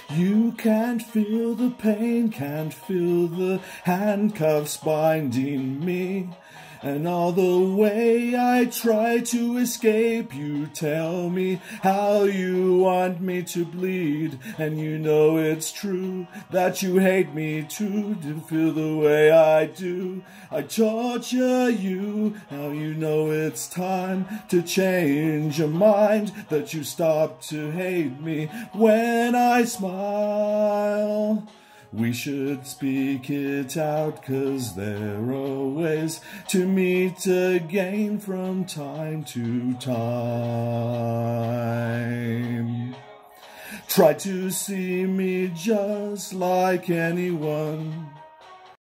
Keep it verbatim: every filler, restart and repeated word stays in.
You can't feel the pain, can't feel the handcuffs binding me. And all the way I try to escape, you tell me how you want me to bleed. And you know it's true that you hate me too, to feel the way I do. I torture you, now you know it's time to change your mind, that you stop to hate me when I smile. We should speak it out, 'cause there are ways to meet again from time to time. Try to see me just like anyone.